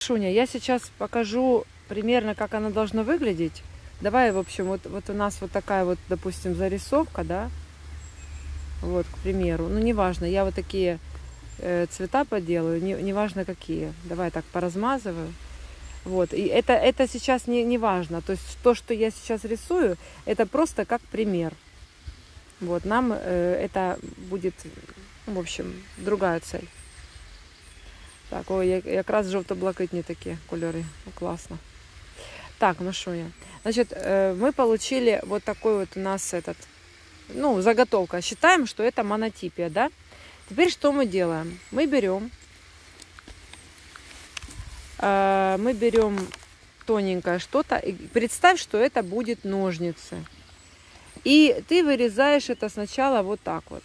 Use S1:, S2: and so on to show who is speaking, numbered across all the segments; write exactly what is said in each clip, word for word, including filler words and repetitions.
S1: Шуня, я сейчас покажу примерно, как оно должно выглядеть. Давай, в общем, вот, вот у нас вот такая вот, допустим, зарисовка, да. Вот, к примеру. Ну, неважно, я вот такие э, цвета поделаю, не, неважно какие. Давай так поразмазываю. Вот, и это, это сейчас не, не важно. То есть то, что я сейчас рисую, это просто как пример. Вот, нам э, это будет, в общем, другая цель. Так, ой, якраз жовто-блакитні такі кольори. Ну, классно. Так, ну что я. Значит, э, мы получили вот такой вот у нас этот, ну, заготовка. Считаем, что это монотипия, да? Теперь что мы делаем? Мы берем, э, мы берем тоненькое что-то. И представь, что это будет ножницы. И ты вырезаешь это сначала вот так вот.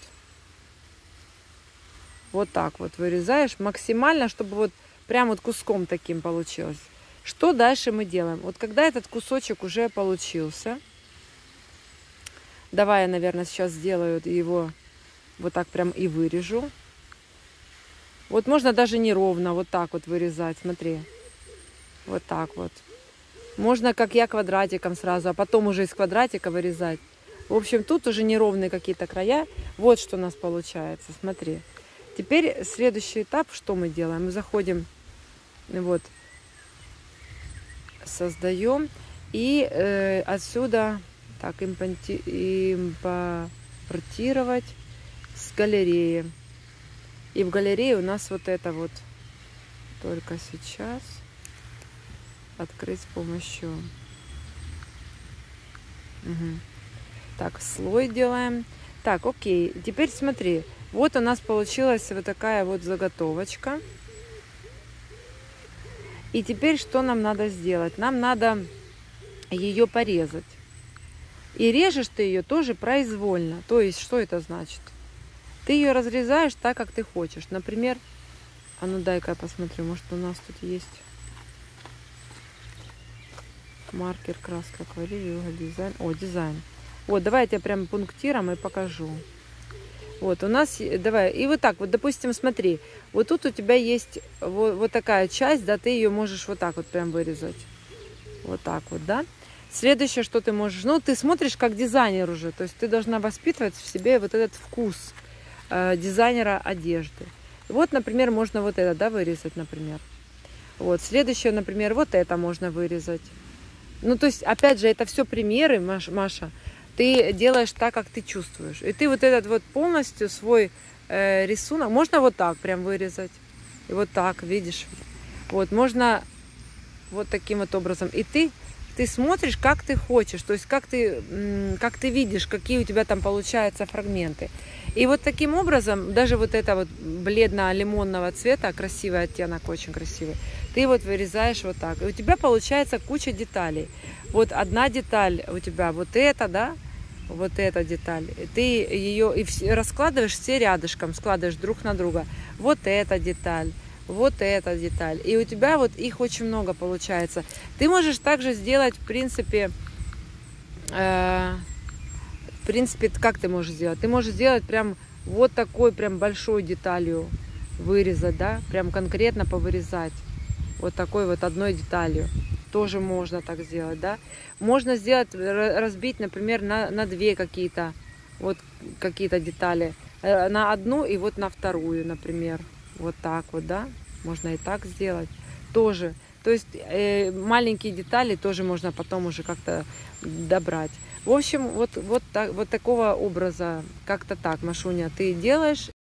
S1: Вот так вот вырезаешь максимально, чтобы вот прям вот куском таким получилось. Что дальше мы делаем? Вот когда этот кусочек уже получился, давай я, наверное, сейчас сделаю его вот так прям и вырежу. Вот можно даже не ровно, вот так вот вырезать, смотри. Вот так вот. Можно, как я, квадратиком сразу, а потом уже из квадратика вырезать. В общем, тут уже неровные какие-то края. Вот что у нас получается, смотри. Теперь следующий этап, что мы делаем? Мы заходим, вот, создаем и э, отсюда так импорти, импортировать с галереи. И в галерее у нас вот это вот только сейчас открыть с помощью. Угу. Так, слой делаем. Так, окей. Теперь смотри. Вот у нас получилась вот такая вот заготовочка. И теперь что нам надо сделать? Нам надо ее порезать. И режешь ты ее тоже произвольно. То есть, что это значит? Ты ее разрезаешь так, как ты хочешь. Например, а ну дай-ка я посмотрю, может у нас тут есть маркер, краска, акварель, дизайн. О, дизайн. Вот, давай я тебе прям пунктиром и покажу. Вот, у нас, давай, и вот так вот, допустим, смотри, вот тут у тебя есть вот, вот такая часть, да, ты ее можешь вот так вот прям вырезать. Вот так вот, да. Следующее, что ты можешь, ну, ты смотришь как дизайнер уже, то есть ты должна воспитывать в себе вот этот вкус э, дизайнера одежды. Вот, например, можно вот это, да, вырезать, например. Вот, следующее, например, вот это можно вырезать. Ну, то есть, опять же, это все примеры, Маша. Ты делаешь так, как ты чувствуешь. И ты вот этот вот полностью свой э, рисунок, можно вот так прям вырезать. И вот так, видишь. Вот, можно вот таким вот образом. И ты, ты смотришь, как ты хочешь. То есть, как ты, как ты видишь, какие у тебя там получаются фрагменты. И вот таким образом, даже вот это вот бледно-лимонного цвета, красивый оттенок, очень красивый, ты вот вырезаешь вот так. И у тебя получается куча деталей. Вот одна деталь у тебя, вот эта, да, вот эта деталь. Ты ее и раскладываешь все рядышком, складываешь друг на друга. Вот эта деталь, вот эта деталь. И у тебя вот их очень много получается. Ты можешь также сделать, в принципе, э, в принципе, как ты можешь сделать? Ты можешь сделать прям вот такой прям большой деталью вырезать, да, прям конкретно повырезать. Вот такой вот одной деталью. Тоже можно так сделать, да. Можно сделать, разбить, например, на, на две какие-то вот какие-то детали. На одну и вот на вторую, например. Вот так вот, да. Можно и так сделать. Тоже. То есть э, маленькие детали тоже можно потом уже как-то добрать. В общем, вот, вот, так, вот такого образа, как-то так, Машуня, ты делаешь.